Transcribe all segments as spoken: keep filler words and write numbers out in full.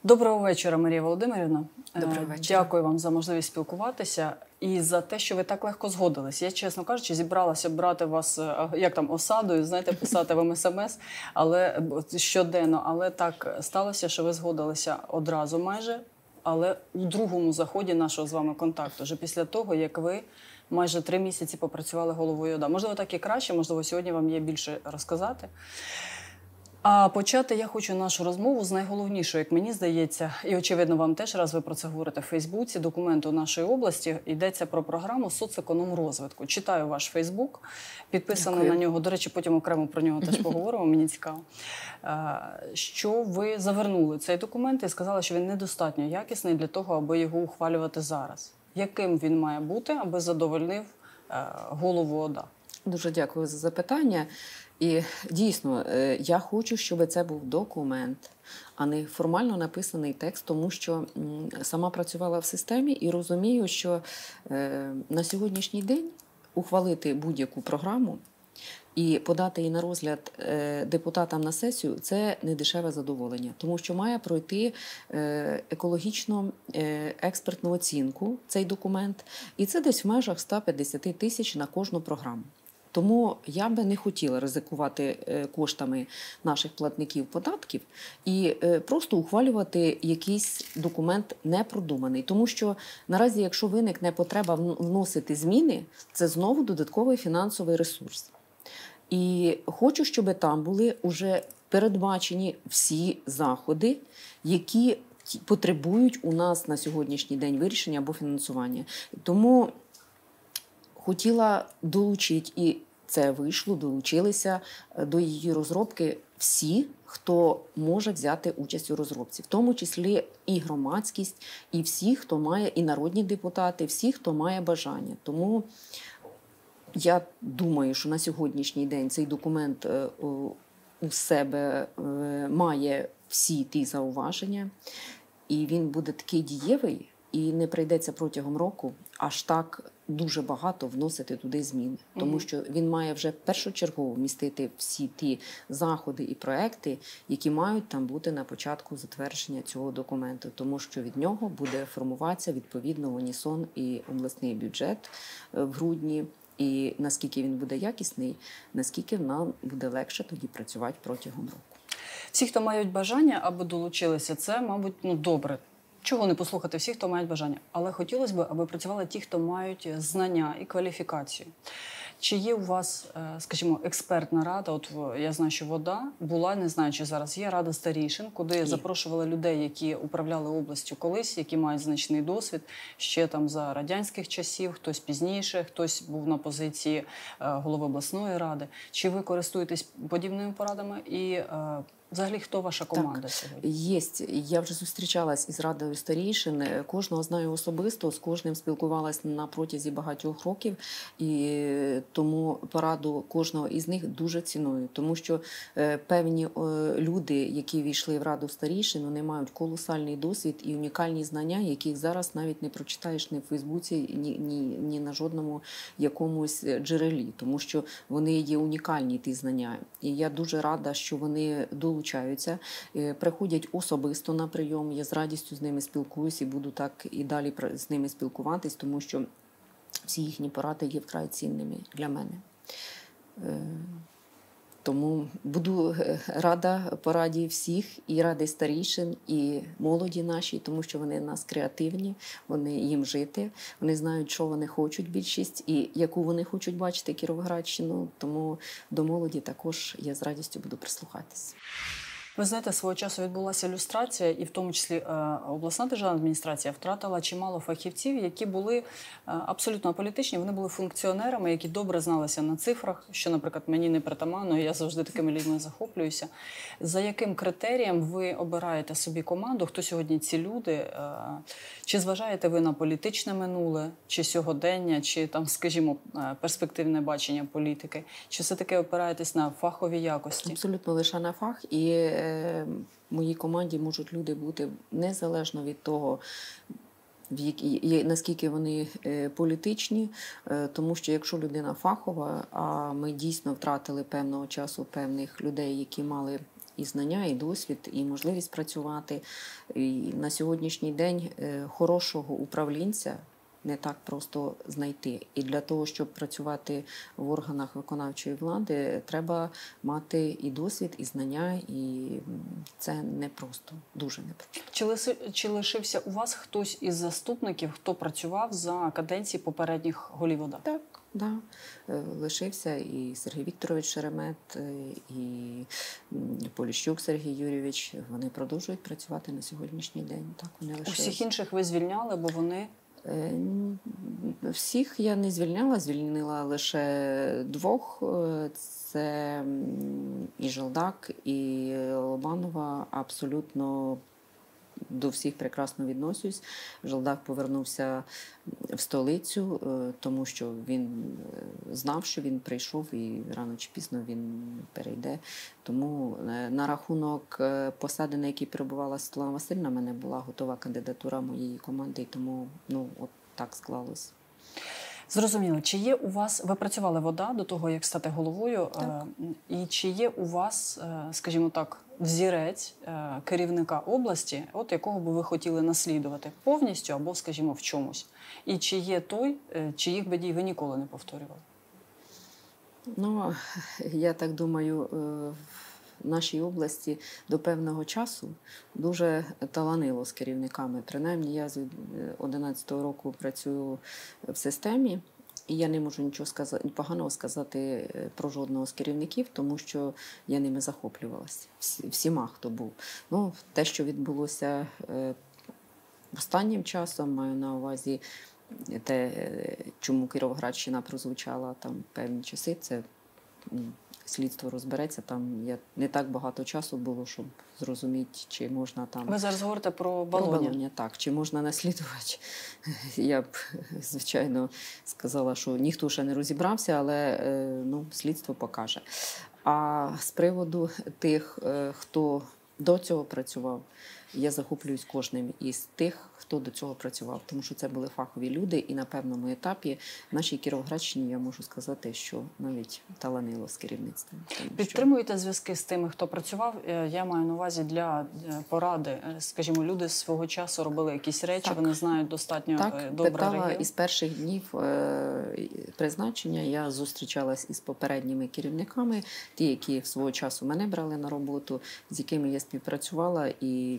Доброго вечора, Марія Володимирівна. Доброго вечора. Дякую вам за можливість спілкуватися і за те, що ви так легко згодились. Я, чесно кажучи, зібралася брати вас, як там, осадою, знаєте, писати вам смс, але щоденно. Але так сталося, що ви згодилися одразу майже, але у другому заході нашого з вами контакту, вже після того, як ви майже три місяці попрацювали головою ОДА. Можливо, так і краще, можливо, сьогодні вам є більше розказати. А почати я хочу нашу розмову з найголовнішого, як мені здається, і, очевидно, вам теж, раз ви про це говорите в Фейсбуці, документу нашої області, йдеться про програму соцекономрозвитку. Читаю ваш Фейсбук, підписано Дякую. на нього, до речі, потім окремо про нього теж поговоримо, мені цікаво. Що ви завернули цей документ і сказали, що він недостатньо якісний для того, аби його ухвалювати зараз. Яким він має бути, аби задовольнив голову ОДА? Дуже дякую за запитання. І дійсно, я хочу, щоб це був документ, а не формально написаний текст, тому що сама працювала в системі і розумію, що на сьогоднішній день ухвалити будь-яку програму і подати її на розгляд депутатам на сесію – це не дешеве задоволення, тому що має пройти екологічну експертну оцінку цей документ, і це десь в межах ста п'ятдесят тисяч на кожну програму. Тому я би не хотіла ризикувати коштами наших платників податків і просто ухвалювати якийсь документ непродуманий. Тому що наразі, якщо виникне потреба вносити зміни, це знову додатковий фінансовий ресурс. І хочу, щоб там були вже передбачені всі заходи, які потребують у нас на сьогоднішній день вирішення або фінансування. Тому хотіла долучити, і це вийшло, долучилися до її розробки всі, хто може взяти участь у розробці, в тому числі і громадськість, і всі, хто має, і народні депутати, всі, хто має бажання. Тому я думаю, що на сьогоднішній день цей документ у себе має всі ті зауваження, і він буде такий дієвий, і не прийдеться протягом року аж так дуже багато вносити туди зміни. Тому що він має вже першочергово вмістити всі ті заходи і проекти, які мають там бути на початку затвердження цього документу. Тому що від нього буде формуватися відповідно в унісон і обласний бюджет в грудні. І наскільки він буде якісний, наскільки нам буде легше тоді працювати протягом року. Всі, хто мають бажання або долучилися, це, мабуть, ну, добре. Чого не послухати всіх, хто мають бажання. Але хотілося б, аби працювали ті, хто мають знання і кваліфікацію. Чи є у вас, скажімо, експертна рада? От я знаю, що ВОДА була, не знаю, чи зараз є, рада старішин, куди є. Запрошували людей, які управляли областю колись, які мають значний досвід, ще там за радянських часів, хтось пізніше, хтось був на позиції голови обласної ради. Чи ви користуєтесь подібними порадами? І взагалі, хто ваша команда так, сьогодні? Є. Я вже зустрічалась із радою старішин, кожного знаю особисто, з кожним спілкувалась на протязі багатьох років, і тому пораду кожного із них дуже ціную, тому що певні люди, які війшли в раду старішин, вони мають колосальний досвід і унікальні знання, яких зараз навіть не прочитаєш ні в Фейсбуці, ні, ні, ні на жодному якомусь джерелі, тому що вони є унікальні, ті знання. І я дуже рада, що вони долучаються, приходять особисто на прийом, я з радістю з ними спілкуюсь і буду так і далі з ними спілкуватись, тому що всі їхні поради є вкрай цінними для мене. Тому буду рада пораді всіх, і ради старішин, і молоді нашій, тому що вони в нас креативні, вони їм жити, вони знають, що вони хочуть більшість, і яку вони хочуть бачити Кіровоградщину, тому до молоді також я з радістю буду прислухатись. Ви знаєте, свого часу відбулася люстрація, і в тому числі обласна державна адміністрація втратила чимало фахівців, які були абсолютно аполітичні, вони були функціонерами, які добре зналися на цифрах, що, наприклад, мені не притаманно, я завжди такими людьми захоплююся. За яким критерієм ви обираєте собі команду, хто сьогодні ці люди? Чи зважаєте ви на політичне минуле, чи сьогодення, чи, там, скажімо, перспективне бачення політики? Чи все-таки опираєтесь на фахові якості? Абсолютно лише на фах, і в моїй команді можуть люди бути незалежно від того, наскільки вони політичні, тому що якщо людина фахова, а ми дійсно втратили певного часу певних людей, які мали і знання, і досвід, і можливість працювати. І на сьогоднішній день хорошого управлінця не так просто знайти. І для того, щоб працювати в органах виконавчої влади, треба мати і досвід, і знання, і це непросто, дуже непросто. Чи, лиси, чи лишився у вас хтось із заступників, хто працював за каденції попередніх голів ОДА? Так. Да, лишився і Сергій Вікторович Шеремет, і Поліщук Сергій Юрійович. Вони продовжують працювати на сьогоднішній день. Так, вони лишилися. Усіх інших ви звільняли, бо вони... Всіх я не звільняла, звільнила лише двох. Це і Желдак, і Лобанова. Абсолютно до всіх прекрасно відносюсь. Желдак повернувся в столицю, тому що він знав, що він прийшов і рано чи пізно він перейде. Тому на рахунок посади, на якій перебувала Світлана Васильівна, в мене була готова кандидатура моєї команди, і тому ну, от так склалось. Зрозуміло. Чи є у вас, ви працювали в ОДА до того, як стати головою, так. І чи є у вас, скажімо так, взірець керівника області, от якого би ви хотіли наслідувати повністю або, скажімо, в чомусь? І чи є той, чиїх би дій ви ніколи не повторювали? Ну, я так думаю, в нашій області до певного часу дуже таланило з керівниками. Принаймні, я з одинадцятого року працюю в системі, і я не можу нічого сказати, поганого сказати про жодного з керівників, тому що я ними захоплювалася. Всіма, хто був. Ну, те, що відбулося останнім часом, маю на увазі те, чому Кіровоградщина прозвучала там певні часи, це слідство розбереться. Там я не так багато часу було, щоб зрозуміти, чи можна там... Ви зараз говорите про Про Балоня. Балоня, так. Чи можна наслідувати? Я б, звичайно, сказала, що ніхто ще не розібрався, але ну, слідство покаже. А з приводу тих, хто до цього працював, я захоплююсь кожним із тих, хто до цього працював, тому що це були фахові люди, і на певному етапі в нашій Кіровоградщині я можу сказати, що навіть таланило з керівництвом. Підтримуєте зв'язки з тими, хто працював? Я маю на увазі для поради. Скажімо, люди свого часу робили якісь речі, так. Вони знають достатньо так, добре питала, регіон. Із перших днів е, призначення я зустрічалась із попередніми керівниками, ті, які свого часу мене брали на роботу, з якими я співпрацювала, і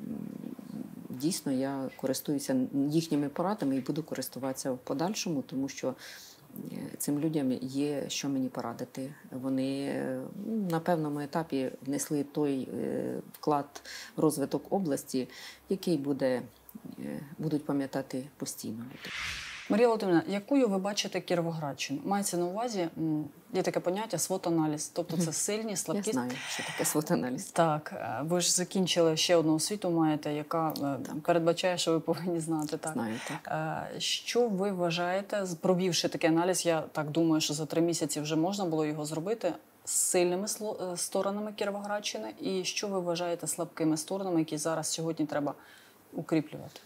дійсно я користуюся їхніми порадами і буду користуватися в подальшому, тому що цим людям є що мені порадити. Вони на певному етапі внесли той вклад в розвиток області, який буде, будуть пам'ятати постійно. Марія Володимирівна, якою ви бачите Кіровоградщину? Мається на увазі, є таке поняття свот-аналіз, тобто це сильні, слабкі... Я знаю, що таке свот-аналіз. Так, ви ж закінчили ще одну освіту маєте, яка так. передбачає, що ви повинні знати. Так. Знаю, так. Що ви вважаєте, провівши такий аналіз, я так думаю, що за три місяці вже можна було його зробити, з сильними сторонами Кіровоградщини, і що ви вважаєте слабкими сторонами, які зараз сьогодні треба укріплювати?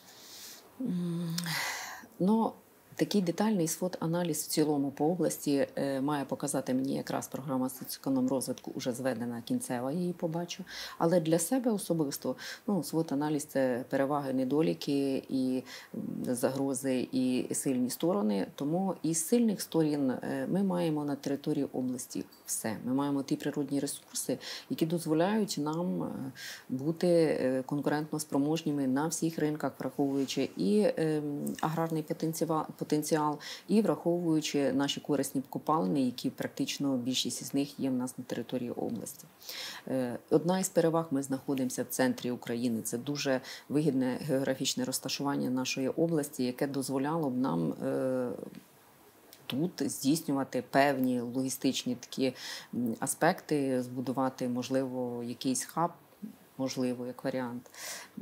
Ну, такий детальний свот-аналіз в цілому по області е, має показати мені якраз програма соціоекономрозвитку, уже зведена кінцева, я її побачу. Але для себе особисто, ну, свот-аналіз – це переваги, недоліки, і загрози, і сильні сторони. Тому із сильних сторін е, ми маємо на території області все. Ми маємо ті природні ресурси, які дозволяють нам бути конкурентно спроможніми на всіх ринках, враховуючи і е, аграрний потенціал, потенціал, і враховуючи наші корисні копалини, які практично більшість із них є в нас на території області. Одна із переваг – ми знаходимося в центрі України. Це дуже вигідне географічне розташування нашої області, яке дозволяло б нам тут здійснювати певні логістичні такі аспекти, збудувати, можливо, якийсь хаб, можливо, як варіант.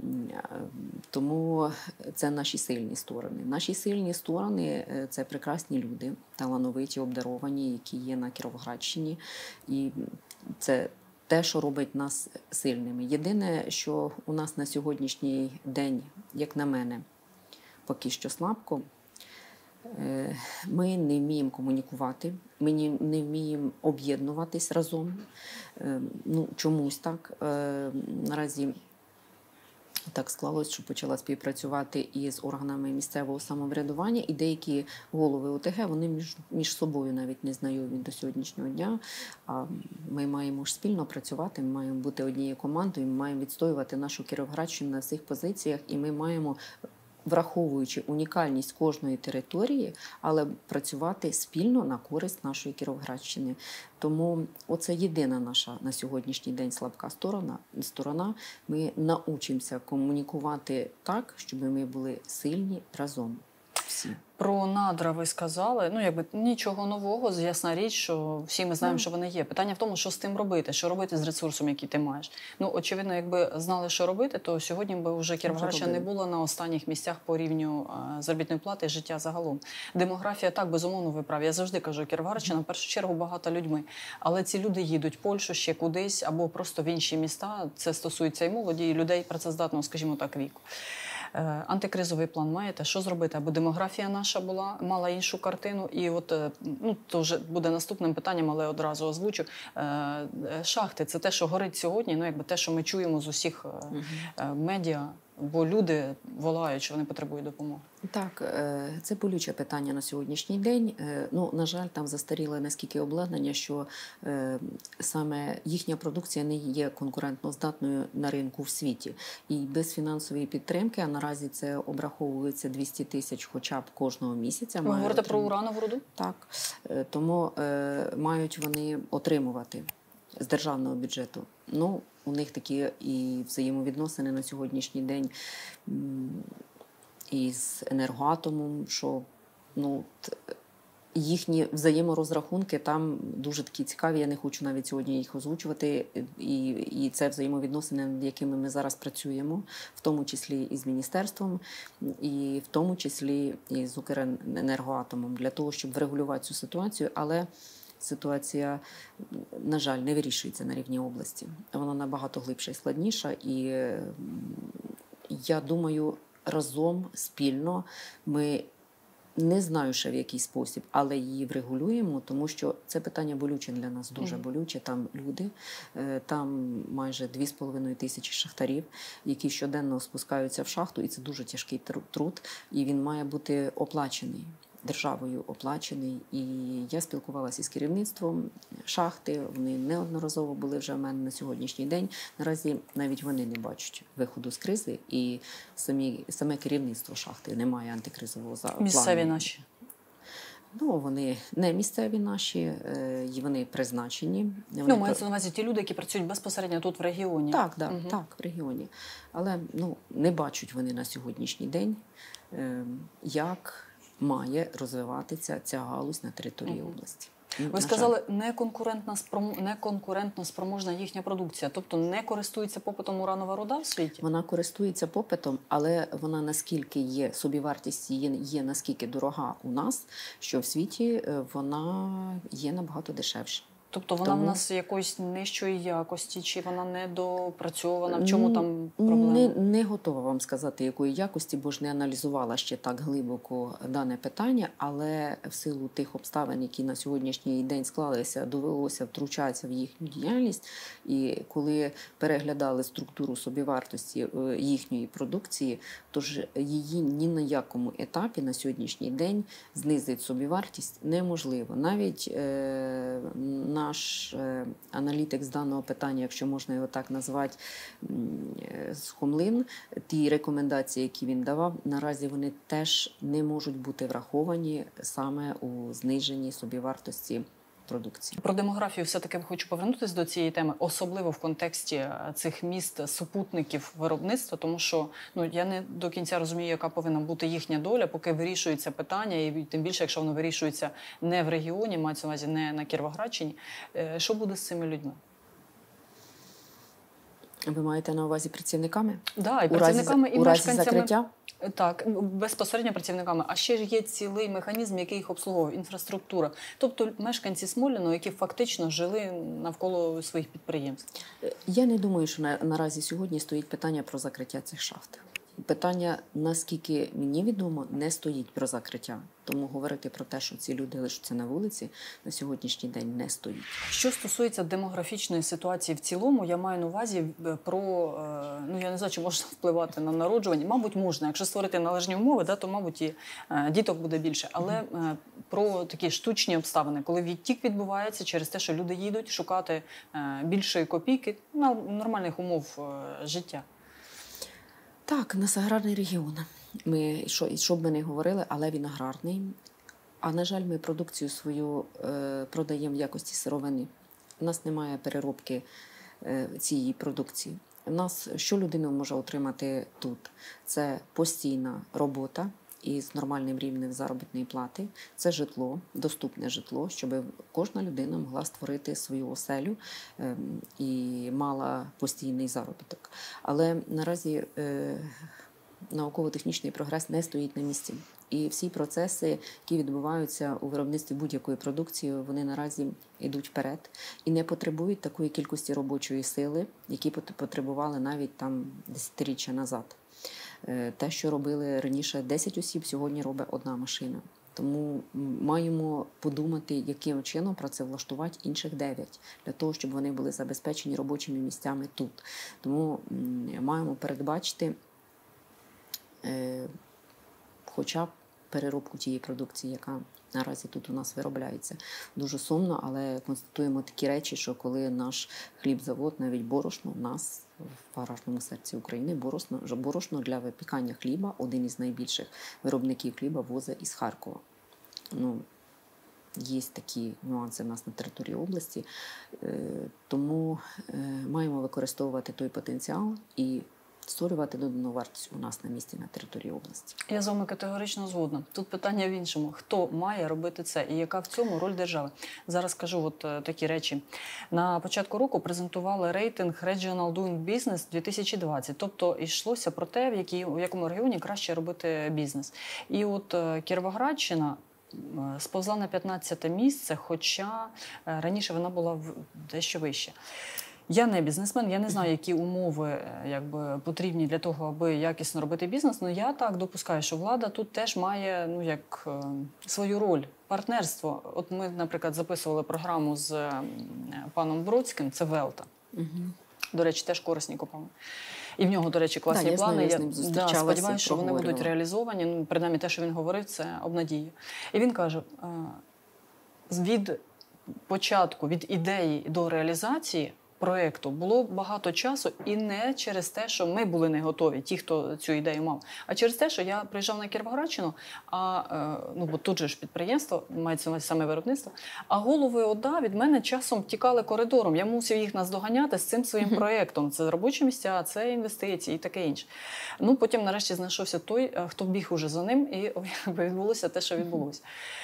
Тому це наші сильні сторони. Наші сильні сторони – це прекрасні люди, талановиті, обдаровані, які є на Кіровоградщині. І це те, що робить нас сильними. Єдине, що у нас на сьогоднішній день, як на мене, поки що слабко, Ми не вміємо комунікувати, ми не вміємо об'єднуватись разом. Ну, чомусь так. Наразі так склалось, що почала співпрацювати із органами місцевого самоврядування, і деякі голови О Те Ге, вони між, між собою навіть не знайомі до сьогоднішнього дня. А ми маємо ж спільно працювати, ми маємо бути однією командою, ми маємо відстоювати нашу Кіровоградщину на всіх позиціях, і ми маємо, враховуючи унікальність кожної території, але працювати спільно на користь нашої Кіровоградщини. Тому оце єдина наша на сьогоднішній день слабка сторона. сторона. Ми научимося комунікувати так, щоб ми були сильні разом. Всі. Про надра ви сказали, ну якби нічого нового, ясна річ, що всі ми знаємо, mm. що вони є. Питання в тому, що з тим робити, що робити з ресурсом, який ти маєш. Ну, очевидно, якби знали, що робити, то сьогодні би вже Кіровоградщина не була на останніх місцях по рівню а, заробітної плати і життя загалом. Демографія, так, безумовно, ви праві. Я завжди кажу, Кіровоградщина в першу чергу багата людьми. Але ці люди їдуть в Польщу, ще кудись, або просто в інші міста. Це стосується і молоді, і людей працездатного, скажімо так, віку. Антикризовий план маєте? Що зробити? Аби демографія наша була, мала іншу картину. І от, ну, то вже буде наступним питанням, але одразу озвучу. Шахти – це те, що горить сьогодні, ну, якби те, що ми чуємо з усіх угу. медіа, бо люди волають, що вони потребують допомоги. Так, це болюче питання на сьогоднішній день. Ну, на жаль, там застаріле наскільки обладнання, що саме їхня продукція не є конкурентно здатною на ринку в світі. І без фінансової підтримки, а наразі це обраховується двісті тисяч хоча б кожного місяця. Ви говорите про уранову руду? Так. Тому мають вони отримувати з державного бюджету. Ну, у них такі і взаємовідносини на сьогоднішній день із енергоатомом, що, ну, їхні взаєморозрахунки там дуже такі цікаві, я не хочу навіть сьогодні їх озвучувати, і, і це взаємовідносини, над якими ми зараз працюємо, в тому числі і з міністерством, і в тому числі і з Укренергоатомом, для того, щоб врегулювати цю ситуацію, але ситуація, на жаль, не вирішується на рівні області. Вона набагато глибша і складніша, і я думаю, разом, спільно ми, не знаю ще в який спосіб, але її врегулюємо, тому що це питання болюче для нас, дуже mm. болюче. Там люди, там майже дві з половиною тисячі шахтарів, які щоденно спускаються в шахту, і це дуже тяжкий труд, і він має бути оплачений. Державою оплачений. І я спілкувалася з керівництвом шахти, вони неодноразово були вже в мене на сьогоднішній день. Наразі навіть вони не бачать виходу з кризи, і самі, саме керівництво шахти не має антикризового плану. Місцеві наші? Ну, вони не місцеві наші, вони призначені. Вони... Ну, мається на увазі ті люди, які працюють безпосередньо тут в регіоні. Так, да, угу. так, в регіоні. Але, ну, не бачать вони на сьогоднішній день, як має розвиватися ця галузь на території угу. області. Ви сказали, неконкурентна спром... неконкурентно спроможна їхня продукція, тобто не користується попитом уранова руда в світі? Вона користується попитом, але вона наскільки є, собівартість є, є наскільки дорога у нас, що в світі вона є набагато дешевша. Тобто вона Тому... в нас якоїсь нижчої якості, чи вона недопрацьована? В чому там проблема? Не, не готова вам сказати, якої якості, бо ж не аналізувала ще так глибоко дане питання, але в силу тих обставин, які на сьогоднішній день склалися, довелося втручатися в їхню діяльність. І коли переглядали структуру собівартості їхньої продукції, то ж її ні на якому етапі на сьогоднішній день знизити собівартість неможливо. Навіть е, наш е, аналітик з даного питання, якщо можна його так назвати, Схомлин, ті рекомендації, які він давав, наразі вони теж не можуть бути враховані саме у зниженні собівартості продукції. Про демографію все-таки хочу повернутися до цієї теми, особливо в контексті цих міст, супутників виробництва, тому що, ну, я не до кінця розумію, яка повинна бути їхня доля, поки вирішується питання, і тим більше, якщо воно вирішується не в регіоні, мається на увазі не на Кіровоградщині. Що буде з цими людьми? Ви маєте на увазі працівниками? Так, да, і працівниками, і у разі мешканцями. Закриття? Так, безпосередньо працівниками. А ще ж є цілий механізм, який їх обслуговує, інфраструктура. Тобто мешканці Смоляного, які фактично жили навколо своїх підприємств. Я не думаю, що на, наразі сьогодні стоїть питання про закриття цих шахт. Питання, наскільки мені відомо, не стоїть про закриття. Тому говорити про те, що ці люди лишаться на вулиці, на сьогоднішній день не стоїть. Що стосується демографічної ситуації в цілому, я маю на увазі про, ну я не знаю, чи можна впливати на народжування. Мабуть, можна. Якщо створити належні умови, да, то, мабуть, і діток буде більше. Але про такі штучні обставини, коли відтік відбувається через те, що люди їдуть шукати більшої копійки, ну, нормальних умов життя. Так, у нас аграрний регіон. Ми, що, що б ми не говорили, але він аграрний. А, на жаль, ми продукцію свою е, продаємо в якості сировини. У нас немає переробки е, цієї продукції. У нас, що людина може отримати тут? Це постійна робота із нормальним рівнем заробітної плати. Це житло, доступне житло, щоб кожна людина могла створити свою оселю е, і мала постійний заробіток. Але наразі е, науково-технічний прогрес не стоїть на місці. І всі процеси, які відбуваються у виробництві будь-якої продукції, вони наразі йдуть вперед і не потребують такої кількості робочої сили, які потребували навіть там десятиріччя назад. Те, що робили раніше десять осіб, сьогодні робить одна машина. Тому маємо подумати, яким чином працевлаштувати інших дев'ять, для того, щоб вони були забезпечені робочими місцями тут. Тому маємо передбачити хоча б переробку тієї продукції, яка наразі тут у нас виробляється. Дуже сумно, але констатуємо такі речі, що коли наш хлібзавод, навіть борошно, у нас в аграрному серці України, борошно, борошно для випікання хліба, один із найбільших виробників хліба возить із Харкова. Ну, є такі нюанси в нас на території області, тому маємо використовувати той потенціал і створювати додану вартість у нас на місці, на території області. Я з вами категорично згодна. Тут питання в іншому. Хто має робити це і яка в цьому роль держави? Зараз скажу от такі речі. На початку року презентували рейтинг Regional Doing Business дві тисячі двадцять. Тобто йшлося про те, в, якій, в якому регіоні краще робити бізнес. І от Кіровоградщина сповзла на п'ятнадцяте місце, хоча раніше вона була дещо вище. Я не бізнесмен, я не знаю, які умови якби, потрібні для того, аби якісно робити бізнес, але я так допускаю, що влада тут теж має ну, як, свою роль. Партнерство. От ми, наприклад, записували програму з паном Бродським, це Велта. Угу. До речі, теж корисні копали. І в нього, до речі, класні да, плани. Я, я да, сподіваюся, що вони будуть реалізовані. Ну, принаймні, те, що він говорив, це обнадіє. І він каже, від початку, від ідеї до реалізації проєкту було багато часу і не через те, що ми були не готові, ті, хто цю ідею мав, а через те, що я приїжджав на Кіровоградщину, а, ну, бо тут же ж підприємство, мається на увазі саме виробництво, а голови ОДА від мене часом тікали коридором. Я мусив їх наздоганяти з цим своїм проєктом. Це робочі місця, це інвестиції і таке інше. Ну, потім нарешті знайшовся той, хто біг уже за ним, і відбулося те, що відбулося.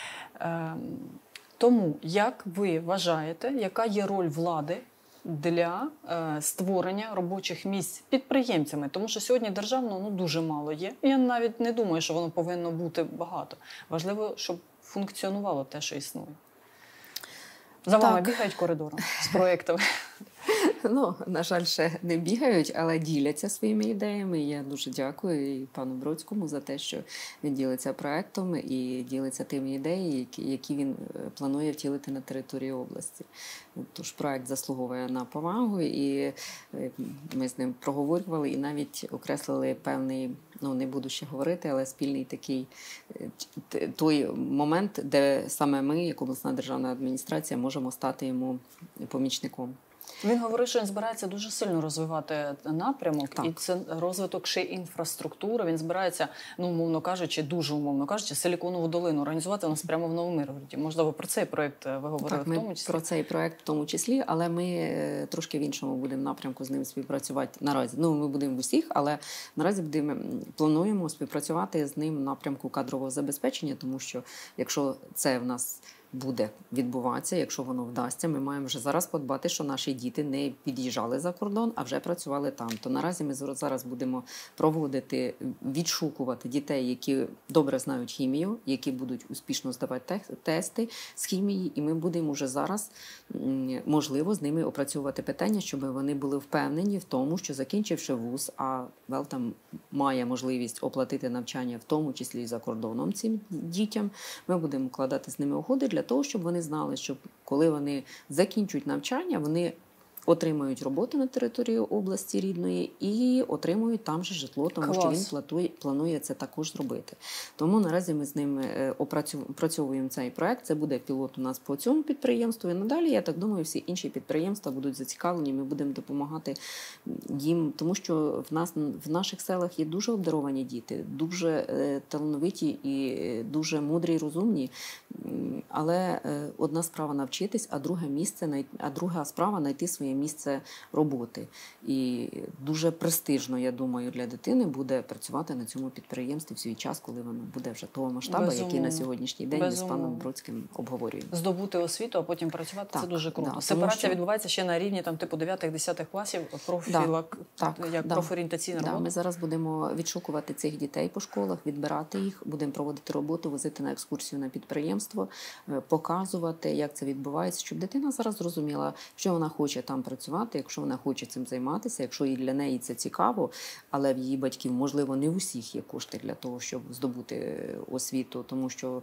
Тому, як ви вважаєте, яка є роль влади для е, створення робочих місць підприємцями? Тому що сьогодні державного ну, дуже мало є. Я навіть не думаю, що воно повинно бути багато. Важливо, щоб функціонувало те, що існує. За вами бігають коридором з проєктами? Ну, на жаль, ще не бігають, але діляться своїми ідеями. Я дуже дякую і пану Бродському за те, що він ділиться проєктом і ділиться тими ідеями, які він планує втілити на території області. Тож проєкт заслуговує на повагу, і ми з ним проговорювали і навіть окреслили певний, ну не буду ще говорити, але спільний такий той момент, де саме ми, як обласна державна адміністрація, можемо стати йому помічником. Він говорив, що він збирається дуже сильно розвивати напрямок, так. І це розвиток ще інфраструктури. Він збирається, ну, умовно кажучи, дуже умовно кажучи, Силіконову долину організувати у нас прямо в Новомиргороді. Можливо, про цей проєкт ви говорили так, в тому числі? Про цей проєкт в тому числі, але ми трошки в іншому будемо напрямку з ним співпрацювати наразі. Ну, ми будемо в усіх, але наразі будемо, плануємо співпрацювати з ним в напрямку кадрового забезпечення, тому що якщо це в нас буде відбуватися, якщо воно вдасться. Ми маємо вже зараз подбати, що наші діти не під'їжджали за кордон, а вже працювали там. То наразі ми зараз будемо проводити, відшукувати дітей, які добре знають хімію, які будуть успішно здавати тести з хімії, і ми будемо вже зараз, можливо, з ними опрацьовувати питання, щоб вони були впевнені в тому, що закінчивши вуз, а Велтам має можливість оплатити навчання, в тому числі і за кордоном цим дітям, ми будемо вкладати з ними угоди для того, щоб вони знали, що коли вони закінчують навчання, вони отримують роботу на території області рідної і отримують там же житло, тому Клас. що він планує, планує це також зробити. Тому наразі ми з ними опрацьовуємо цей проект. Це буде пілот у нас по цьому підприємству. І надалі, я так думаю, всі інші підприємства будуть зацікавлені, ми будемо допомагати їм, тому що в нас в наших селах є дуже обдаровані діти, дуже талановиті і дуже мудрі, розумні. Але одна справа навчитись, а друге місце, а друга справа знайти своє місце роботи. І дуже престижно, я думаю, для дитини буде працювати на цьому підприємстві в свій час, коли воно буде вже того масштабу, Безумовно. який на сьогоднішній день Безумовно. ми з паном Бродським обговорюємо. Здобути освіту, а потім працювати, так, це дуже круто. Да, Сепарація що... відбувається ще на рівні там, типу дев'ятих-десятих класів, профіла, да, як да, профорієнтаційна да, робота. Ми зараз будемо відшукувати цих дітей по школах, відбирати їх, будемо проводити роботу, возити на екскурсію на підприємство, показувати, як це відбувається, щоб дитина зараз зрозуміла, що вона хоче там працювати, якщо вона хоче цим займатися, якщо і для неї це цікаво, але в її батьків, можливо, не в усіх є кошти для того, щоб здобути освіту, тому що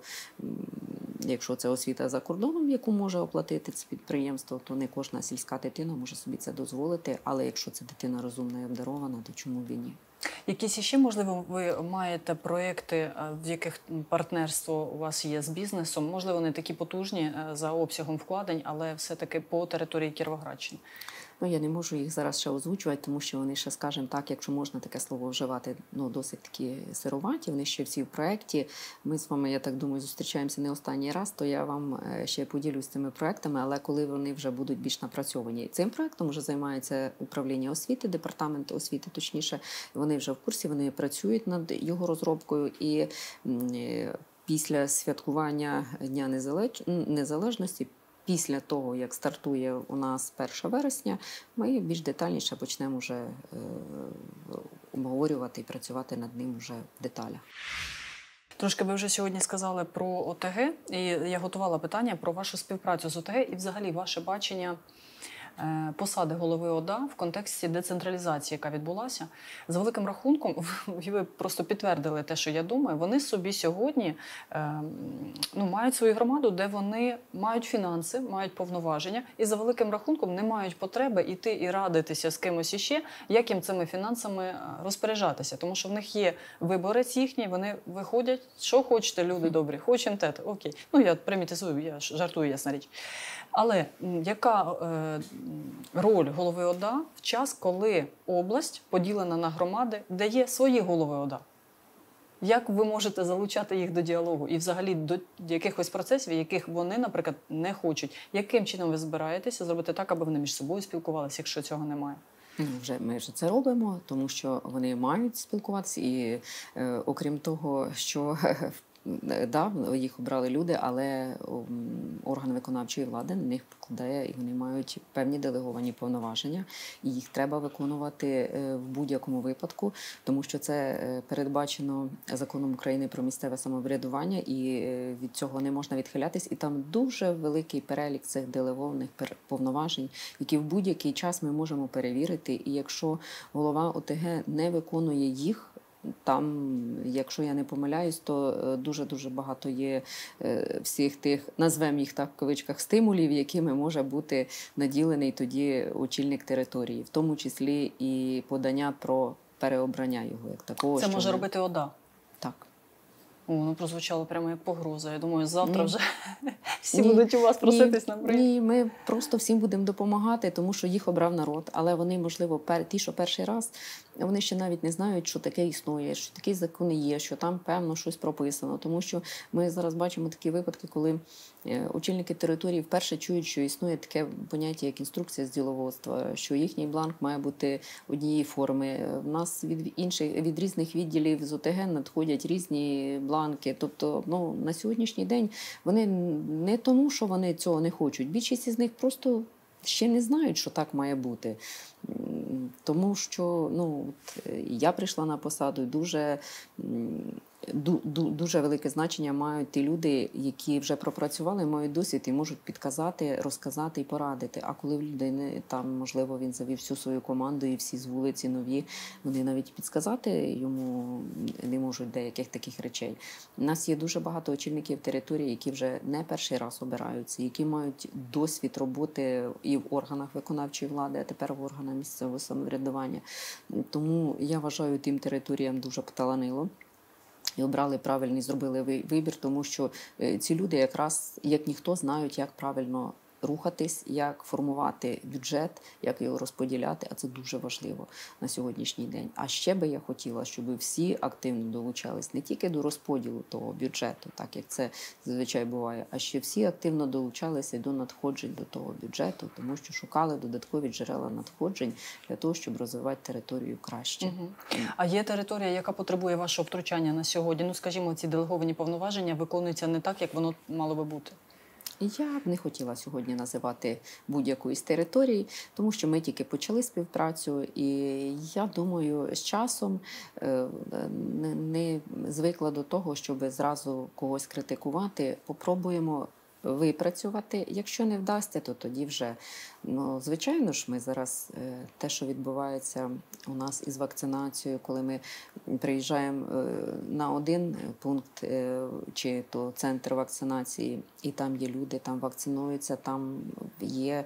якщо це освіта за кордоном, яку може оплатити це підприємство, то не кожна сільська дитина може собі це дозволити, але якщо це дитина розумна і обдарована, то чому б і ні? Якісь іще, можливо, ви маєте проєкти, в яких партнерство у вас є з бізнесом? Можливо, не такі потужні за обсягом вкладень, але все-таки по території Кіровоградщини? Ну, я не можу їх зараз ще озвучувати, тому що вони ще, скажімо так, якщо можна таке слово вживати, ну, досить такі сироваті, вони ще всі в проєкті. Ми з вами, я так думаю, зустрічаємося не останній раз, то я вам ще поділюсь цими проєктами, але коли вони вже будуть більш напрацьовані. Цим проєктом вже займається управління освіти, департамент освіти, точніше, вони вже в курсі, вони працюють над його розробкою і після святкування Дня Незалежності, після того, як стартує у нас перше вересня, ми більш детальніше почнемо вже е, обговорювати і працювати над ним вже в деталях. Трошки ви вже сьогодні сказали про О Те Ге, і я готувала питання про вашу співпрацю з О Те Ге і взагалі ваше бачення посади голови О Да в контексті децентралізації, яка відбулася. За великим рахунком, ви просто підтвердили те, що я думаю, вони собі сьогодні ну, мають свою громаду, де вони мають фінанси, мають повноваження, і за великим рахунком не мають потреби йти і радитися з кимось іще, як їм цими фінансами розпоряджатися. Тому що в них є виборець їхній, вони виходять, що хочете, люди добрі, хочемо те, окей. Ну, я примітизую, я жартую, ясна річ. Але яка е, роль голови О Да в час, коли область поділена на громади, де є свої голови О Да? Як ви можете залучати їх до діалогу і взагалі до якихось процесів, яких вони, наприклад, не хочуть? Яким чином ви збираєтеся зробити так, аби вони між собою спілкувалися, якщо цього немає? Вже ми вже це робимо, тому що вони мають спілкуватися і е, окрім того, що да, їх обрали люди, але орган виконавчої влади на них покладає, і вони мають певні делеговані повноваження, і їх треба виконувати в будь-якому випадку, тому що це передбачено законом України про місцеве самоврядування, і від цього не можна відхилятись, і там дуже великий перелік цих делегованих повноважень, які в будь-який час ми можемо перевірити, і якщо голова О Те Ге не виконує їх, там, якщо я не помиляюсь, то дуже-дуже багато є всіх тих, назвемо їх так в кавичках, стимулів, якими може бути наділений тоді очільник території, в тому числі і подання про переобрання його як такого. Це може ми... робити О Да? Так. О, ну прозвучало прямо як погроза. Я думаю, завтра ні. вже всі ні. будуть у вас проситись ні. на прийом. Ні, ми просто всім будемо допомагати, тому що їх обрав народ. Але вони, можливо, пер... ті, що перший раз, вони ще навіть не знають, що таке існує, що такі закони є, що там, певно, щось прописано. Тому що ми зараз бачимо такі випадки, коли очільники території вперше чують, що існує таке поняття, як інструкція з діловодства, що їхній бланк має бути однієї форми. В нас від інших, від різних відділів з О Те Ге надходять різні бланки. Тобто, ну, на сьогоднішній день вони не тому, що вони цього не хочуть. Більшість із них просто ще не знають, що так має бути. Тому що ну, от, я прийшла на посаду, дуже, дуже велике значення мають ті люди, які вже пропрацювали, мають досвід і можуть підказати, розказати і порадити. А коли в людини, там, можливо, він завів всю свою команду і всі з вулиці нові, вони навіть підказати йому не можуть деяких таких речей. У нас є дуже багато очільників території, які вже не перший раз обираються, які мають досвід роботи і в органах виконавчої влади, а тепер в органах місцевого самоврядування. Тому я вважаю, тим територіям дуже поталанило. І обрали правильний, зробили вибір, тому що ці люди якраз, як ніхто, знають, як правильно рухатись, як формувати бюджет, як його розподіляти, а це дуже важливо на сьогоднішній день. А ще би я хотіла, щоб всі активно долучались не тільки до розподілу того бюджету, так як це зазвичай буває, а ще всі активно долучалися до надходжень до того бюджету, тому що шукали додаткові джерела надходжень для того, щоб розвивати територію краще. Угу. А є територія, яка потребує вашого втручання на сьогодні? Ну, скажімо, ці делеговані повноваження виконуються не так, як воно мало би бути? Я б не хотіла сьогодні називати будь-яку із територій, тому що ми тільки почали співпрацю, і я думаю, з часом не звикла до того, щоб зразу когось критикувати. Попробуємо випрацювати. Якщо не вдасться, то тоді вже, ну, звичайно ж, ми зараз, те, що відбувається у нас із вакцинацією, коли ми приїжджаємо на один пункт, чи то центр вакцинації, і там є люди, там вакцинуються, там є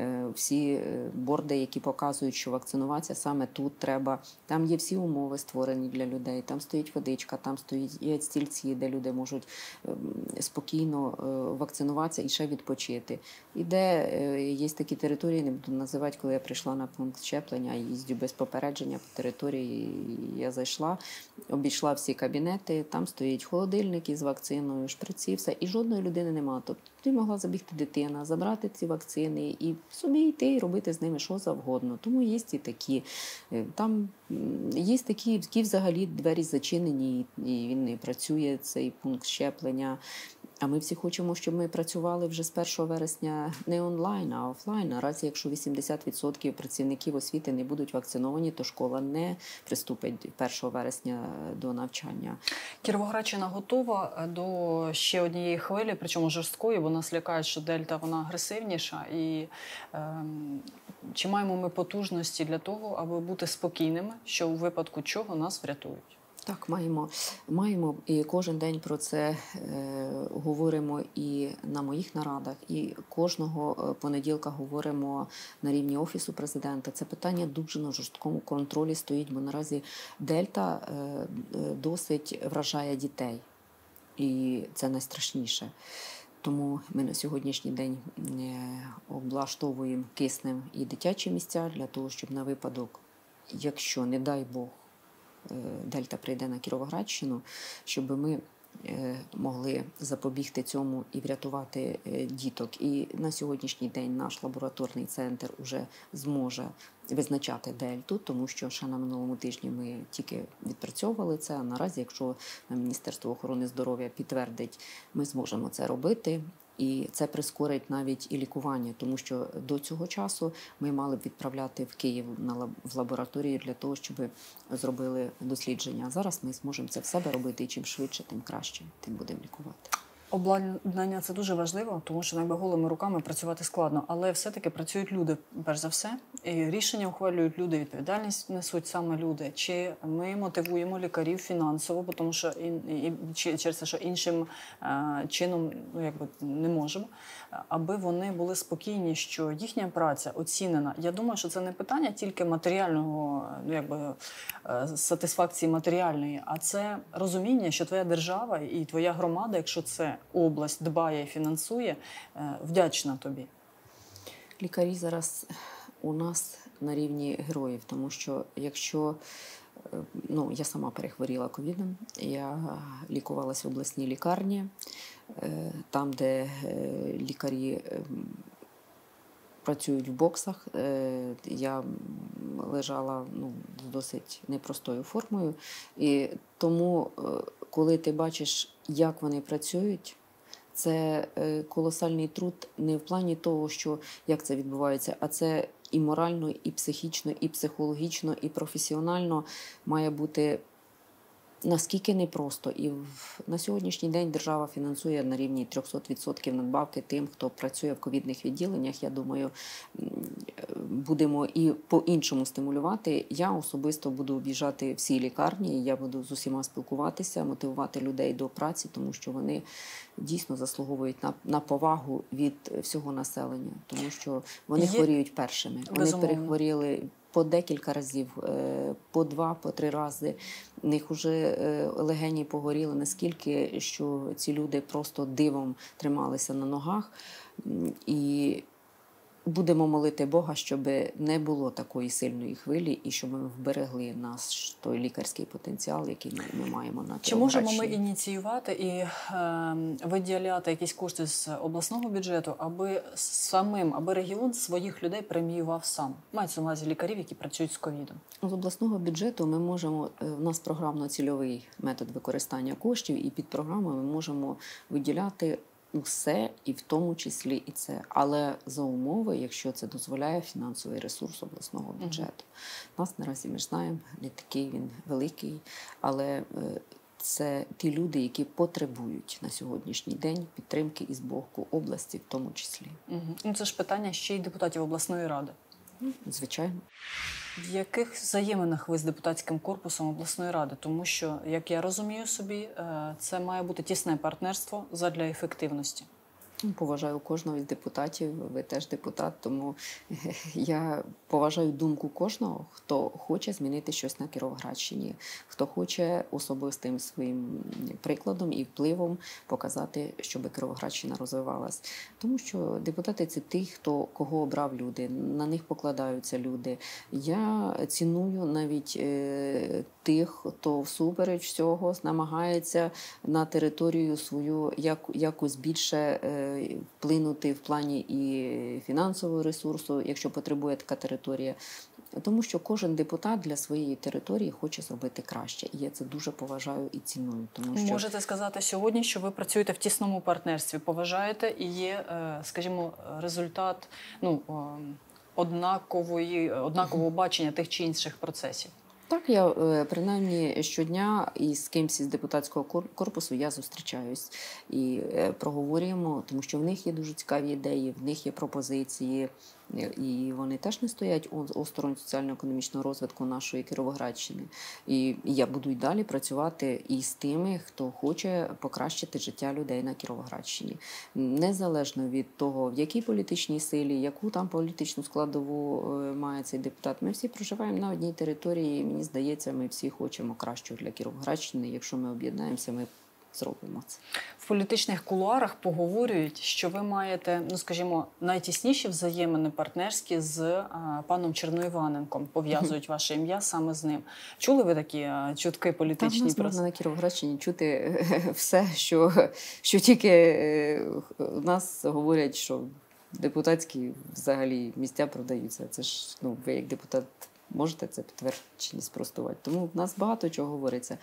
всі борди, які показують, що вакцинуватися саме тут треба. Там є всі умови створені для людей, там стоїть водичка, там стоять стільці, де люди можуть спокійно вакцинуватися і ще відпочити. І де є такі території, не буду називати, коли я прийшла на пункт щеплення, їздю без попередження по території, я зайшла, обійшла всі кабінети, там стоїть холодильник із вакциною, шприці, все, і жодної людини немає. Тобто ти могла забігти дитина, забрати ці вакцини і собі йти і робити з ними що завгодно. Тому є і такі. Там є такі, які взагалі двері зачинені, і він не працює, цей пункт щеплення. А ми всі хочемо, щоб ми працювали вже з першого вересня не онлайн, а офлайн. Наразі, якщо вісімдесят відсотків працівників освіти не будуть вакциновані, то школа не приступить першого вересня до навчання. Кіровоградщина готова до ще однієї хвилі, причому жорсткої, бо нас лякають, що Дельта вона агресивніша. І е, чи маємо ми потужності для того, аби бути спокійними, що у випадку чого нас врятують? Так, маємо. Маємо, і кожен день про це е, говоримо і на моїх нарадах, і кожного понеділка говоримо на рівні Офісу Президента. Це питання дуже на жорсткому контролі стоїть, бо наразі Дельта е, досить вражає дітей. І це найстрашніше. Тому ми на сьогоднішній день облаштовуємо киснем і дитячі місця для того, щоб на випадок, якщо, не дай Бог, Дельта прийде на Кіровоградщину, щоб ми могли запобігти цьому і врятувати діток. І на сьогоднішній день наш лабораторний центр вже зможе визначати Дельту, тому що ще на минулому тижні ми тільки відпрацьовували це, а наразі, якщо Міністерство охорони здоров'я підтвердить, ми зможемо це робити. І це прискорить навіть і лікування, тому що до цього часу ми мали б відправляти в Київ на в лабораторію для того, щоб зробили дослідження. А зараз ми зможемо це в себе робити, і чим швидше, тим краще, тим будемо лікувати. Обладнання – це дуже важливо, тому що якби голими руками працювати складно, але все-таки працюють люди, перш за все, і рішення ухвалюють люди, відповідальність несуть саме люди. Чи ми мотивуємо лікарів фінансово, бо тому що і, і, через те, що іншим е, чином ну, якби, не можемо, аби вони були спокійні, що їхня праця оцінена. Я думаю, що це не питання тільки матеріального, ну, якби, е, сатисфакції матеріальної, а це розуміння, що твоя держава і твоя громада, якщо це область дбає і фінансує, вдячна тобі. Лікарі зараз у нас на рівні героїв, тому що якщо, ну, я сама перехворіла ковідом, я лікувалася в обласній лікарні, там, де лікарі працюють в боксах, я лежала ну, з досить непростою формою, і тому, коли ти бачиш, як вони працюють, Це колосальний труд не в плані того, що як це відбувається, а це і морально, і психічно, і психологічно, і професіонально має бути наскільки непросто. І на сьогоднішній день держава фінансує на рівні триста відсотків надбавки тим, хто працює в ковідних відділеннях. Я думаю, будемо і по-іншому стимулювати. Я особисто буду об'їжджати всі лікарні, я буду з усіма спілкуватися, мотивувати людей до праці, тому що вони дійсно заслуговують на, на повагу від всього населення, тому що вони Є... хворіють першими. Вони Безумовно. перехворіли по декілька разів, по два, по три рази. В них вже легені погоріли наскільки, що ці люди просто дивом трималися на ногах. І будемо молити Бога, щоб не було такої сильної хвилі і щоб ми вберегли наш той лікарський потенціал, який ми, ми маємо на Чи можемо ми ініціювати і е, виділяти якісь кошти з обласного бюджету, аби самим, аби регіон своїх людей преміював сам? Мається на увазі лікарів, які працюють з ковідом. З обласного бюджету ми можемо, у нас програмно-цільовий метод використання коштів, і під програмою ми можемо виділяти усе, і в тому числі і це. Але за умови, якщо це дозволяє фінансовий ресурс обласного бюджету. У нас наразі, ми ж знаємо, не такий він великий, але це ті люди, які потребують на сьогоднішній день підтримки із боку області в тому числі. Угу. Ну, це ж питання ще й депутатів обласної ради. Звичайно. В яких взаєминах ви з депутатським корпусом обласної ради? Тому що, як я розумію собі, це має бути тісне партнерство задля ефективності. Поважаю кожного із депутатів, ви теж депутат, тому я поважаю думку кожного, хто хоче змінити щось на Кіровоградщині, хто хоче особистим своїм прикладом і впливом показати, щоб Кіровоградщина розвивалась. Тому що депутати – це ті, хто, кого обрав люди, на них покладаються люди. Я ціную навіть е, тих, хто всупереч всього намагається на територію свою як, якось більше е, вплинути в плані і фінансового ресурсу, якщо потребує така територія. Тому що кожен депутат для своєї території хоче зробити краще. І я це дуже поважаю і ціную. Тому що... Можете сказати сьогодні, що ви працюєте в тісному партнерстві, поважаєте і є, скажімо, результат ну, однакової, однакового бачення тих чи інших процесів? Так, я принаймні щодня із кимсь із депутатського корпусу я зустрічаюсь і проговорюємо, тому що в них є дуже цікаві ідеї, в них є пропозиції, і вони теж не стоять осторонь соціально-економічного розвитку нашої Кіровоградщини. І я буду й далі працювати із тими, хто хоче покращити життя людей на Кіровоградщині. Незалежно від того, в якій політичній силі, яку там політичну складову має цей депутат. Ми всі проживаємо на одній території, і мені здається, ми всі хочемо кращого для Кіровоградщини. Якщо ми об'єднаємося, ми зробимо це. В політичних кулуарах поговорюють, що ви маєте, ну скажімо, найтісніші взаємини партнерські з а, паном Черноіваненком. Пов'язують ваше ім'я саме з ним. Чули ви такі а, чутки політичні? Там у нас можна на Кіровоградщині чути все, що, що тільки у нас говорять, що депутатські взагалі місця продаються. Це ж, ну, ви як депутат можете це підтвердження спростувати. Тому в нас багато чого говориться.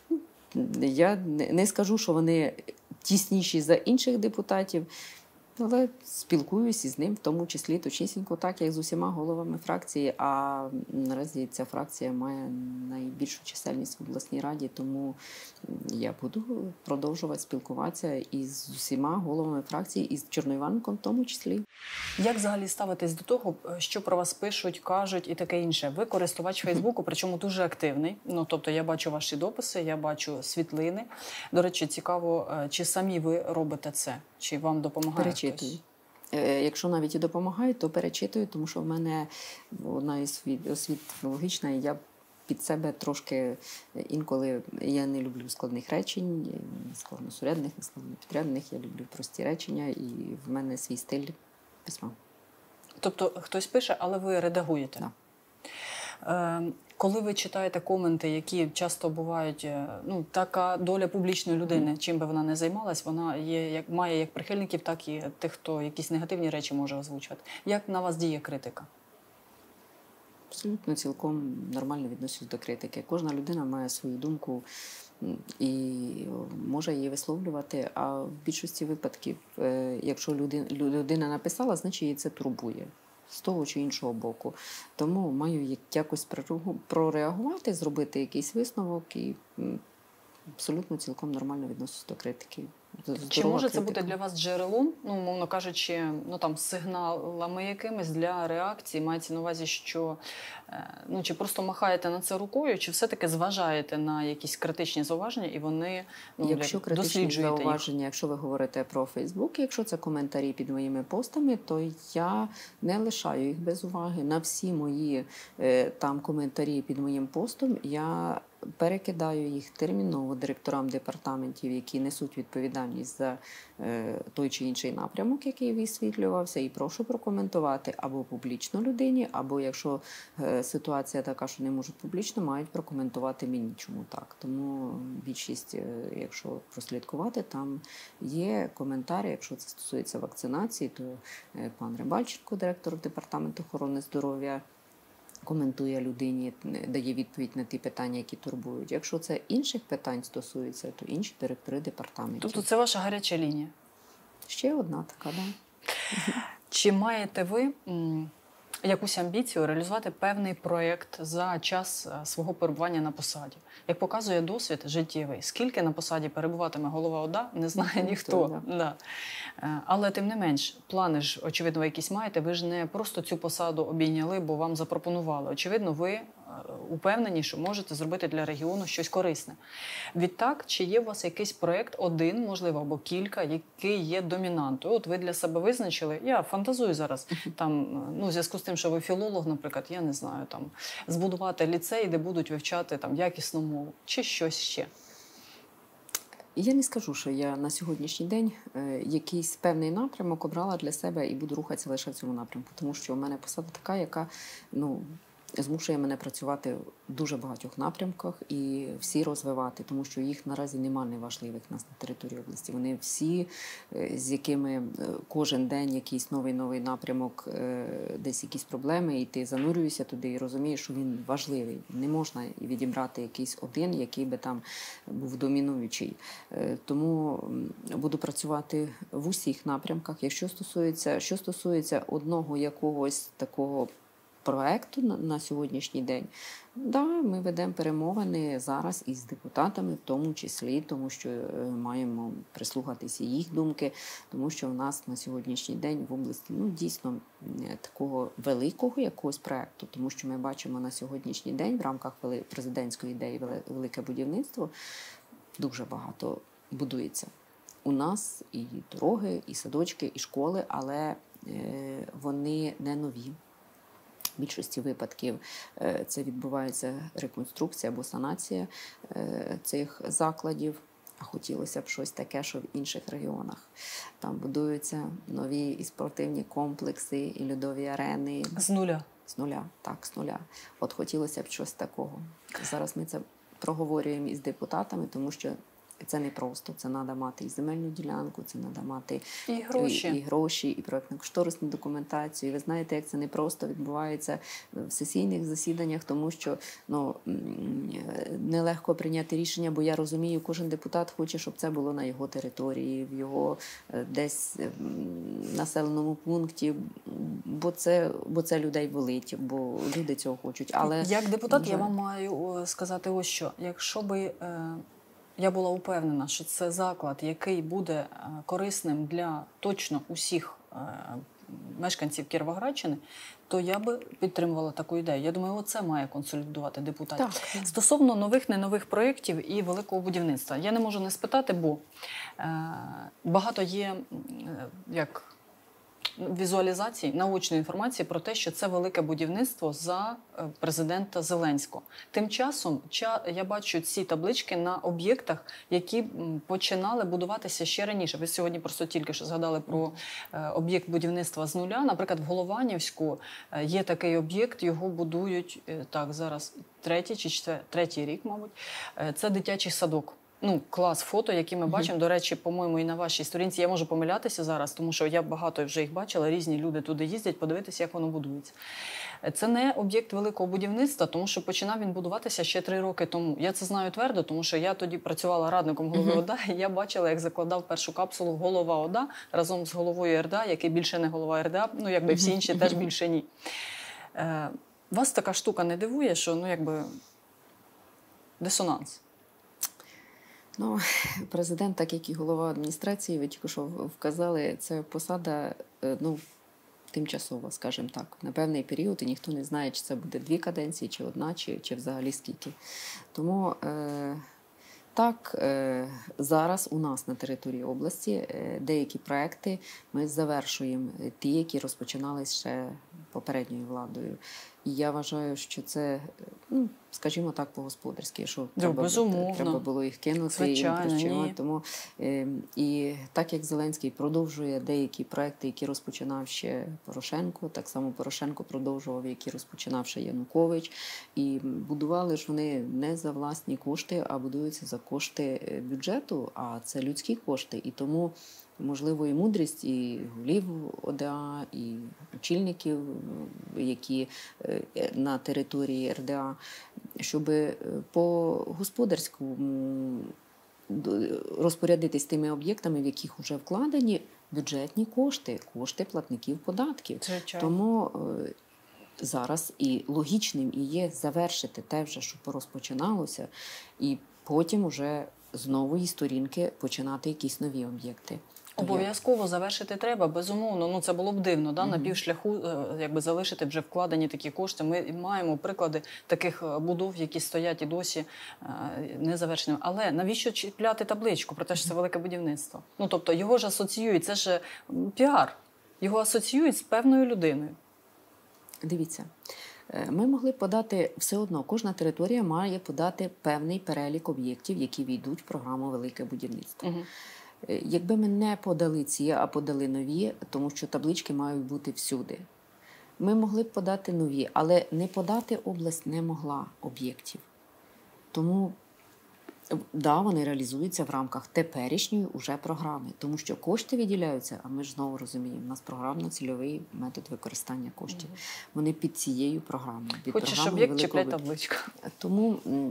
Я не скажу, що вони тісніші за інших депутатів, але спілкуюсь із ним, в тому числі точнісінько так, як з усіма головами фракції, а наразі ця фракція має найбільшу чисельність в обласній раді, тому я буду продовжувати спілкуватися із усіма головами фракції, і з Черноіваненком в тому числі. Як взагалі ставитись до того, що про вас пишуть, кажуть і таке інше? Ви користувач Фейсбуку, причому дуже активний. Ну, тобто я бачу ваші дописи, я бачу світлини. До речі, цікаво, чи самі ви робите це? Чи вам допомагає Перечитую. Хтось? Якщо навіть і допомагають, то перечитую, тому що в мене одна із освіт філологічна, і я під себе трошки інколи, я не люблю складних речень, складносурядних, не складнопідрядних, я люблю прості речення, і в мене свій стиль письма. Тобто хтось пише, але ви редагуєте? Так. Е, коли ви читаєте коменти, які часто бувають, ну, така доля публічної людини, mm. чим би вона не займалась, вона є, як, має як прихильників, так і тих, хто якісь негативні речі може озвучувати. Як на вас діє критика? Абсолютно, цілком нормально відношусь до критики. Кожна людина має свою думку, і може її висловлювати. А в більшості випадків, якщо людина написала, значить її це турбує з того чи іншого боку. Тому маю якось прореагувати, зробити якийсь висновок і абсолютно цілком нормально відноситися до критики. Здорова Чи може критика. це бути для вас джерелом, ну, мовно кажучи, ну, там, сигналами якимись для реакції? Мається на увазі, що ну, чи просто махаєте на це рукою, чи все-таки зважаєте на якісь критичні зауваження і вони, ну, якщо критичні зауваження, їх? Якщо ви говорите про Фейсбук, якщо це коментарі під моїми постами, то я не лишаю їх без уваги. На всі мої там коментарі під моїм постом я перекидаю їх терміново директорам департаментів, які несуть відповідальність за е, той чи інший напрямок, який висвітлювався, і прошу прокоментувати або публічно людині, або якщо е, ситуація така, що не можуть публічно, мають прокоментувати мені, чому так. Тому більшість, е, якщо прослідкувати, там є коментарі, якщо це стосується вакцинації, то е, пан Рибальченко, директор департаменту охорони здоров'я, коментує людині, дає відповідь на ті питання, які турбують. Якщо це інших питань стосується, то інші директори департаментів. Тобто це ваша гаряча лінія? Ще одна така, да. Чи маєте ви м, якусь амбіцію реалізувати певний проєкт за час свого перебування на посаді? Як показує досвід життєвий, скільки на посаді перебуватиме голова ОДА, не знає ніхто. Да. Да. Але тим не менш, плани ж, очевидно, ви якісь маєте. Ви ж не просто цю посаду обійняли, бо вам запропонували. Очевидно, ви упевнені, що можете зробити для регіону щось корисне. Відтак, чи є у вас якийсь проєкт, один, можливо, або кілька, який є домінантою? От ви для себе визначили, я фантазую зараз, там, ну, в зв'язку з тим, що ви філолог, наприклад, я не знаю, там, збудувати ліцей, де будуть вивчати там якісну мову, чи щось ще? Я не скажу, що я на сьогоднішній день е, якийсь певний напрямок обрала для себе і буду рухатися лише в цьому напрямку, тому що у мене посада така, яка, ну, змушує мене працювати в дуже багатьох напрямках і всі розвивати, тому що їх наразі немає неважливих у нас на території області. Вони всі, з якими кожен день якийсь новий-новий напрямок, десь якісь проблеми, і ти занурюєшся туди і розумієш, що він важливий. Не можна відібрати якийсь один, який би там був домінуючий. Тому буду працювати в усіх напрямках. Якщо стосується, що стосується одного якогось такого проекту на, на сьогоднішній день, да, ми ведемо перемовини зараз із депутатами, в тому числі, тому що маємо прислухатися їх думки, тому що в нас на сьогоднішній день в області, ну, дійсно такого великого якогось проекту, тому що ми бачимо на сьогоднішній день в рамках президентської ідеї «Велике будівництво» дуже багато будується. У нас і дороги, і садочки, і школи, але вони не нові. В більшості випадків це відбувається реконструкція або санація цих закладів. А хотілося б щось таке, що в інших регіонах. Там будуються нові і спортивні комплекси, і льодові арени. З нуля? З нуля, так, з нуля. От хотілося б щось такого. Зараз ми це проговорюємо із депутатами, тому що це не просто. Це треба мати і земельну ділянку, це треба мати і гроші, і, і, гроші, і проєктно-кошторисну документацію. І ви знаєте, як це не просто відбувається в сесійних засіданнях, тому що, ну, нелегко прийняти рішення, бо я розумію, кожен депутат хоче, щоб це було на його території, в його десь населеному пункті, бо це, бо це людей болить, бо люди цього хочуть. Але як депутат вже... я вам маю сказати ось що. Якщо би я була упевнена, що це заклад, який буде корисним для точно усіх мешканців Кіровоградщини, то я би підтримувала таку ідею. Я думаю, оце має консолідувати депутатів. Так. Стосовно нових, не нових проєктів і великого будівництва. Я не можу не спитати, бо багато є, як... візуалізації, научної інформації про те, що це велике будівництво за президента Зеленського. Тим часом я бачу ці таблички на об'єктах, які починали будуватися ще раніше. Ви сьогодні просто тільки що згадали про об'єкт будівництва з нуля. Наприклад, в Голованівську є такий об'єкт, його будують, так, зараз третій чи четвертий, третій рік, мабуть. Це дитячий садок. Ну, клас фото, які ми бачимо. До речі, по-моєму, і на вашій сторінці. Я можу помилятися зараз, тому що я багато вже їх бачила, різні люди туди їздять, подивитися, як воно будується. Це не об'єкт великого будівництва, тому що починав він будуватися ще три роки тому. Я це знаю твердо, тому що я тоді працювала радником голови ОДА, і я бачила, як закладав першу капсулу голова ОДА разом з головою РДА, який більше не голова РДА, ну, якби всі інші теж більше ні. Е, вас така штука не дивує, що, ну, якби, дисонанс? Ну, президент, так як і голова адміністрації, ви тільки що вказали, це посада, ну, тимчасова, скажімо так, на певний період, і ніхто не знає, чи це буде дві каденції, чи одна, чи, чи взагалі скільки. Тому е, так, е, зараз у нас на території області е, деякі проекти ми завершуємо, ті, які розпочинались ще попередньою владою. І я вважаю, що це, ну, скажімо так, по-господарськи, що треба, треба було їх кинути. Звичайно, і ні. Тому, е, і так як Зеленський продовжує деякі проекти, які розпочинав ще Порошенко, так само Порошенко продовжував, які розпочинав ще Янукович. І будували ж вони не за власні кошти, а будуються за кошти бюджету, а це людські кошти. І тому можливо, і мудрість і голів ОДА, і очільників, які на території РДА, щоб по господарському розпорядитись тими об'єктами, в яких вже вкладені бюджетні кошти, кошти платників податків. Звичайно. Тому зараз і логічним і є завершити те вже, що порозпочиналося, і потім уже з нової сторінки починати якісь нові об'єкти. Обов'язково завершити треба, безумовно. Ну, це було б дивно, да? Mm-hmm. На півшляху якби, залишити вже вкладені такі кошти. Ми маємо приклади таких будов, які стоять і досі не завершені. Але навіщо чіпляти табличку про те, що це велике будівництво? Ну, тобто його ж асоціюють, це ж піар. Його асоціюють з певною людиною. Дивіться, ми могли б подати все одно, кожна територія має подати певний перелік об'єктів, які війдуть в програму «Велике будівництво». Mm-hmm. Якби ми не подали ці, а подали нові, тому що таблички мають бути всюди, ми могли б подати нові, але не подати область не могла об'єктів. Тому, да, вони реалізуються в рамках теперішньої уже програми, тому що кошти виділяються, а ми ж знову розуміємо, у нас програмно-цільовий метод використання коштів. Mm-hmm. Вони під цією програмою. Під Хочеш об'єкт, чіпляй табличку. Тому,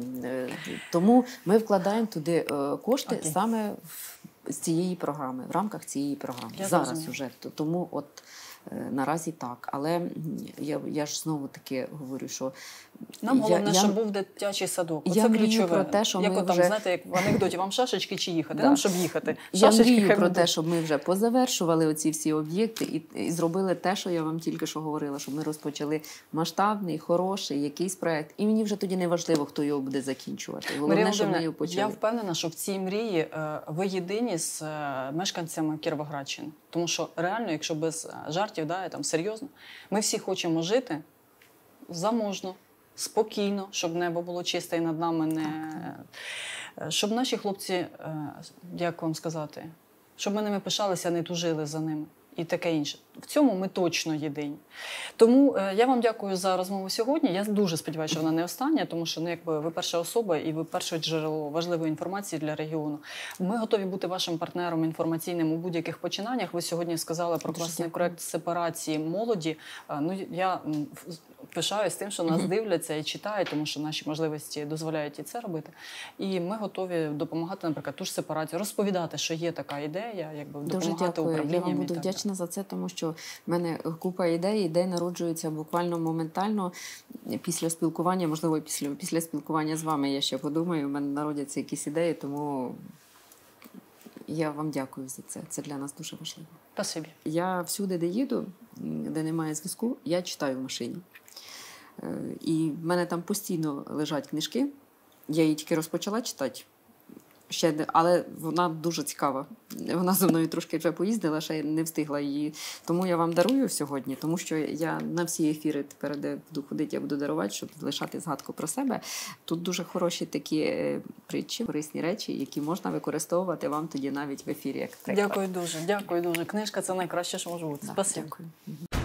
тому ми вкладаємо туди кошти okay. саме в з цієї програми, в рамках цієї програми. Я Зараз розумію. уже. Тому от е, наразі так. Але я, я ж знову таки говорю, що нам головне, я, щоб був дитячий садок. Оце я ключове. Про те, що як ми там, вже... знаєте, як в анекдоті, вам шашечки чи їхати? Да. Нам, щоб їхати. Я Шашечки, мрію про будуть. те, щоб ми вже позавершували оці всі об'єкти і, і зробили те, що я вам тільки що говорила, щоб ми розпочали масштабний, хороший якийсь проект. І мені вже тоді не важливо, хто його буде закінчувати. Головне, Марія щоб ми його почали. Я впевнена, що в цій мрії ви єдині з мешканцями Кіровоградщини. Тому що реально, якщо без жартів, да, там серйозно, ми всі хочемо жити заможно, спокійно, щоб небо було чисте і над нами не... Щоб наші хлопці, як вам сказати, щоб ми ними пишалися, не тужили за ними. І таке інше. В цьому ми точно єдині. Тому е, я вам дякую за розмову сьогодні. Я дуже сподіваюся, що вона не остання, тому що ну, якби, ви перша особа і ви перше джерело важливої інформації для регіону. Ми готові бути вашим партнером інформаційним у будь-яких починаннях. Ви сьогодні сказали про класний проєкт сепарації молоді. Е, ну, я пишаюсь тим, що нас дивляться і читають, тому що наші можливості дозволяють і це робити. І ми готові допомагати, наприклад, ту ж сепарацію, розповідати, що є така ідея, якби допомагати управлінням. Я вам буду вдячна за це, тому що в мене купа ідей, ідей народжуються буквально моментально після спілкування, можливо, після, після спілкування з вами я ще подумаю, в мене народяться якісь ідеї, тому я вам дякую за це. Це для нас дуже важливо. Спасибі. Я всюди, де їду, де немає зв'язку, я читаю в машині. І в мене там постійно лежать книжки. Я її тільки розпочала читати. Ще, але вона дуже цікава. Вона зі мною трошки вже поїздила, ще не встигла її. Тому я вам дарую сьогодні, тому що я на всі ефіри тепер, де буду ходити, я буду дарувати, щоб лишати згадку про себе. Тут дуже хороші такі притчі, корисні речі, які можна використовувати вам тоді навіть в ефірі. Як приклад. Дякую дуже, дякую дуже. Книжка – це найкраще, що може бути. Да, Спасибі. дякую.